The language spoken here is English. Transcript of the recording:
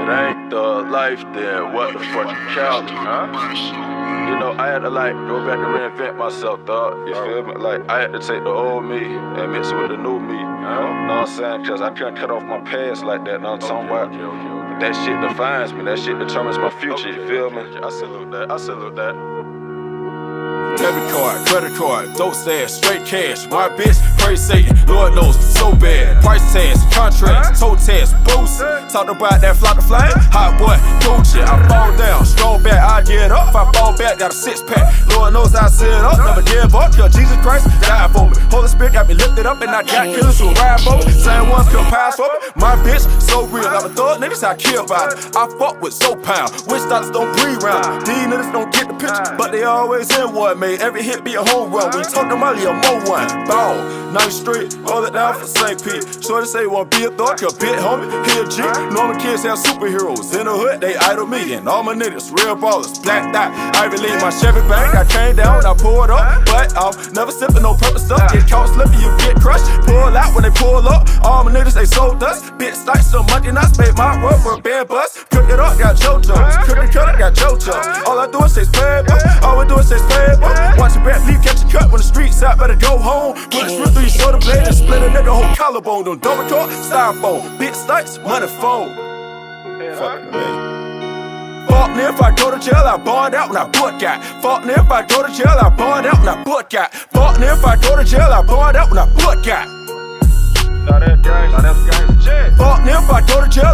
ain't the life, then what the fuck you call it, huh? You know, I had to like go back and reinvent myself, dog. You feel me? Like, I had to take the old me and mix it with the new me. Know what I'm saying? Cause I couldn't cut off my past like that. Know what I'm talking about? That shit defines me. That shit determines my future. You feel me? I salute that. I salute that. Debit card, credit card, dope stash, straight cash. My bitch, praise Satan, Lord knows, so bad. Price tags, contracts, toe tags, boost. Talk about that flock to flame, hot boy, Gucci. I fall down, strong back, I get up. If I fall back, got a 6-pack. Lord knows I sit up, never give up. Cause Jesus Christ died for me. Holy Spirit got me lifted up, and I got killers who ride for me. Same ones can pass for me. My bitch, so real. I'm a thug, niggas I kill about it. I fuck with so pound. Witch doctors don't breathe round. These niggas don't get the picture, but they always in one, man. Every hit be a home run. We talk to Molly or Mo one. Ball, 9th Street, hold it down for St. Pete. Shorty say you wanna be a thug, your bit homie, he a G. Normal kids have superheroes. In the hood, they idol me. And all my niggas, real ballers, black dot. I relieve my Chevy bag, I came down, I poured up. But I'm never sipping no purple stuff. Get caught slipping, you get crushed. Pull out when they pull up. All my niggas, they sold us. Bitch slice some monkey nuts, made my work for a bad bus. Cook it up, got JoJo's. Cook it, got JoJo's. All I do is say spade, all we do is say spade, watch your back, leave, catch a cut when the streets out, better go home. Put a strip through your shoulder blade and split a nigga whole collarbone. Don't double talk, styrofoam, bitch stunts, money phone. Fuck me. Fuck me if I go to jail, I bond out when I book got. Fuck me if I go to jail, I bond out when I book got. Fuck me if I go to jail, I bond out when I book got. Now that gangsta shit. Fuck me if I go to jail,